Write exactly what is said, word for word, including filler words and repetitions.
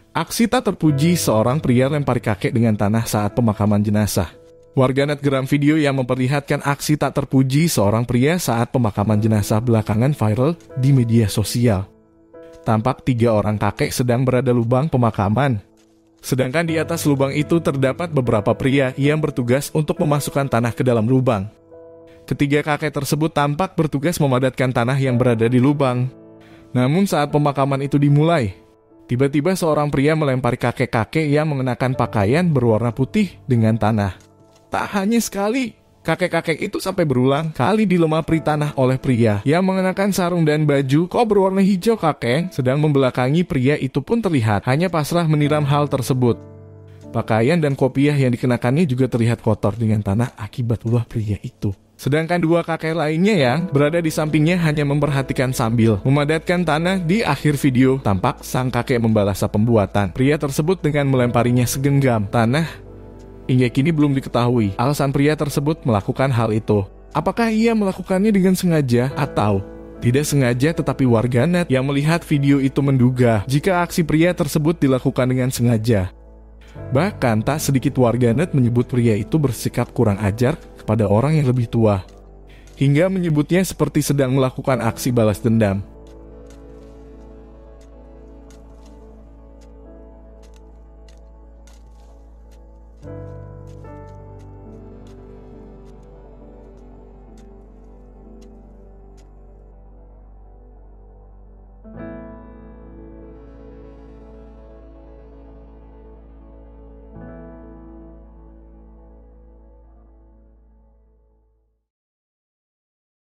Aksi tak terpuji seorang pria lempari kakek dengan tanah saat pemakaman jenazah. Warganet geram video yang memperlihatkan aksi tak terpuji seorang pria saat pemakaman jenazah belakangan viral di media sosial. Tampak tiga orang kakek sedang berada lubang pemakaman. Sedangkan di atas lubang itu terdapat beberapa pria yang bertugas untuk memasukkan tanah ke dalam lubang. Ketiga kakek tersebut tampak bertugas memadatkan tanah yang berada di lubang. Namun saat pemakaman itu dimulai, tiba-tiba seorang pria melempari kakek-kakek yang mengenakan pakaian berwarna putih dengan tanah. Tak hanya sekali, kakek-kakek itu sampai berulang kali dilempari tanah oleh pria yang mengenakan sarung dan baju kok berwarna hijau. Kakek sedang membelakangi pria itu pun terlihat hanya pasrah meniram hal tersebut. Pakaian dan kopiah yang dikenakannya juga terlihat kotor dengan tanah akibat ulah pria itu. Sedangkan dua kakek lainnya yang berada di sampingnya hanya memperhatikan sambil memadatkan tanah. Di akhir video, tampak sang kakek membalas pembuatan pria tersebut dengan melemparinya segenggam tanah. Hingga kini belum diketahui alasan pria tersebut melakukan hal itu. Apakah ia melakukannya dengan sengaja atau tidak sengaja, tetapi warganet yang melihat video itu menduga jika aksi pria tersebut dilakukan dengan sengaja. Bahkan tak sedikit warganet menyebut pria itu bersikap kurang ajar kepada orang yang lebih tua, hingga menyebutnya seperti sedang melakukan aksi balas dendam.